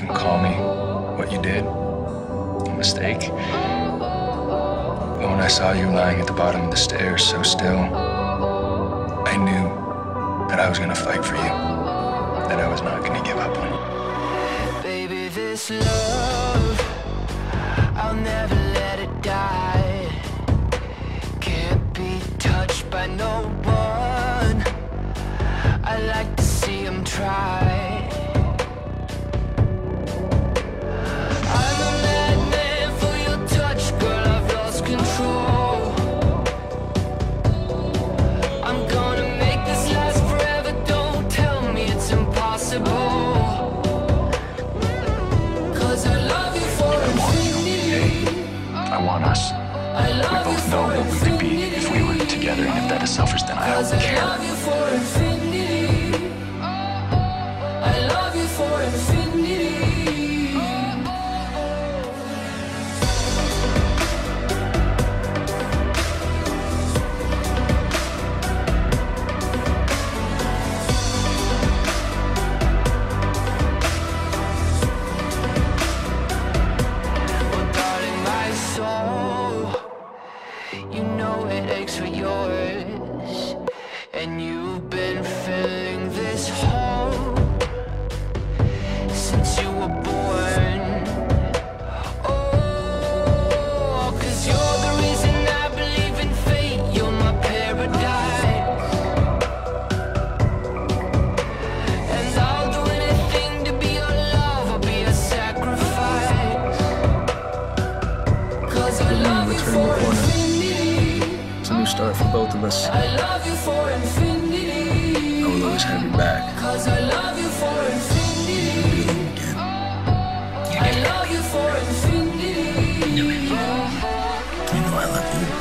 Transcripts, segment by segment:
can call me what you did, a mistake. But when I saw you lying at the bottom of the stairs so still, I knew that I was gonna fight for you, that I was not gonna give up on you. Baby, this love, I'll never let it die. Can't be touched by no one. I like to see him try. I'm a madman for your touch, girl, I've lost control. I'm gonna make this last forever, don't tell me it's impossible. 'Cause I love you for infinity. I want us. We both know what we could be if we were together, and if that is selfish, then I don't care. I love you for infinity. I love you for infinity. Well, darling, my soul, you know it aches for yours, and you've been filling this hole since you were born. Oh, 'cause you're the reason I believe in fate. You're my paradise, and I'll do anything to be your love. I'll be a sacrifice, 'cause I love you for infinity. It's a new start for both of us. I love you for infinity. I will always have your back. 'Cause I love you for infinity. Again. I love you for infinity. You know I love you.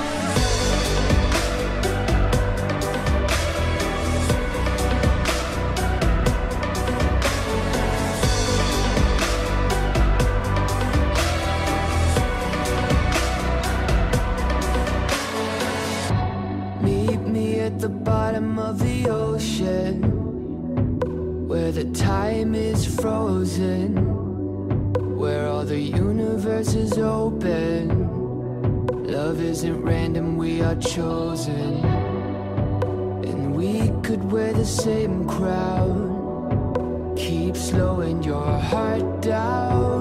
Meet me at the bottom of the ocean, where the time is frozen, where all the universe is open. Love isn't random, we are chosen, and we could wear the same crown. Keep slowing your heart down.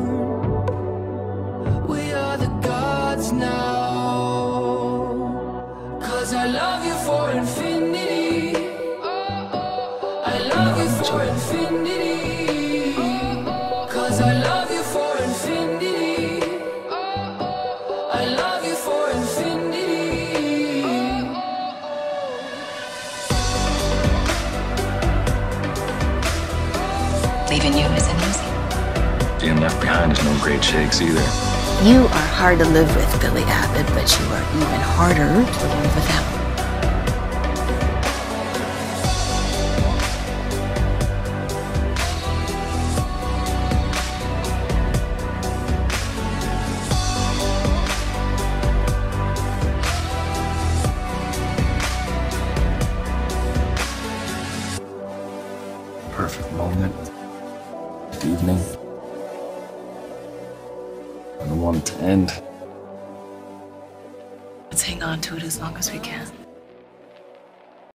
We are the gods now. 'Cause I love you for infinity. I love you for infinity. 'Cause I love you for infinity. I love you for infinity. Leaving you isn't easy. Being left behind is no great shakes either. You are hard to live with, Billy Abbott, but you are even harder to live without. Perfect moment. Evening. I don't want it to end. Let's hang on to it as long as we can.